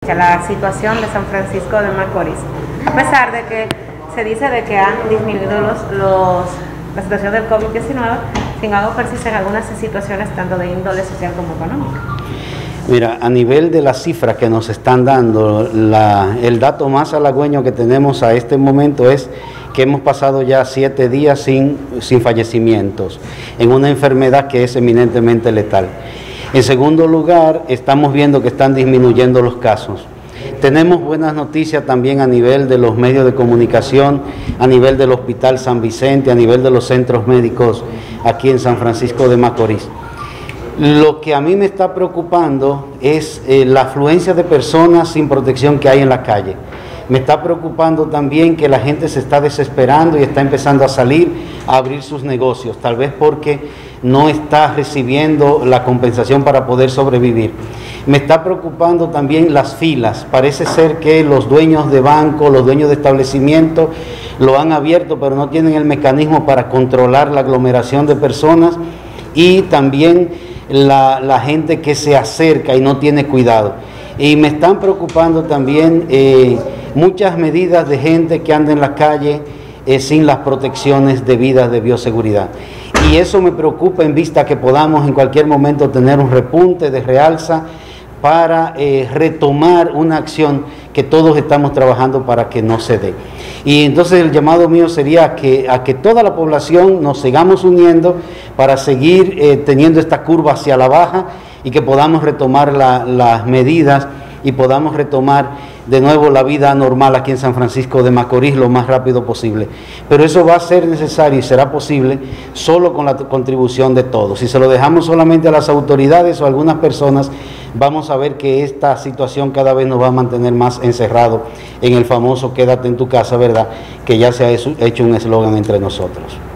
La situación de San Francisco de Macorís, a pesar de que se dice de que han disminuido la situación del COVID-19, sin embargo persisten algunas situaciones tanto de índole social como económica. Mira, a nivel de las cifras que nos están dando, el dato más halagüeño que tenemos a este momento es que hemos pasado ya 7 días sin fallecimientos en una enfermedad que es eminentemente letal. En segundo lugar, estamos viendo que están disminuyendo los casos. Tenemos buenas noticias también a nivel de los medios de comunicación, a nivel del Hospital San Vicente, a nivel de los centros médicos aquí en San Francisco de Macorís. Lo que a mí me está preocupando es la afluencia de personas sin protección que hay en la calle. Me está preocupando también que la gente se está desesperando y está empezando a salir a abrir sus negocios, tal vez porque no está recibiendo la compensación para poder sobrevivir. Me está preocupando también las filas. Parece ser que los dueños de banco, los dueños de establecimientos lo han abierto, pero no tienen el mecanismo para controlar la aglomeración de personas, y también la gente que se acerca y no tiene cuidado. Y me están preocupando también muchas medidas de gente que anda en la calle sin las protecciones debidas de bioseguridad. Y eso me preocupa en vista que podamos en cualquier momento tener un repunte de realza para retomar una acción que todos estamos trabajando para que no se dé. Y entonces el llamado mío sería a que toda la población nos sigamos uniendo para seguir teniendo esta curva hacia la baja y que podamos retomar las medidas y podamos retomar de nuevo la vida normal aquí en San Francisco de Macorís lo más rápido posible. Pero eso va a ser necesario y será posible solo con la contribución de todos. Si se lo dejamos solamente a las autoridades o a algunas personas, vamos a ver que esta situación cada vez nos va a mantener más encerrados en el famoso quédate en tu casa, ¿verdad? Que ya se ha hecho un eslogan entre nosotros.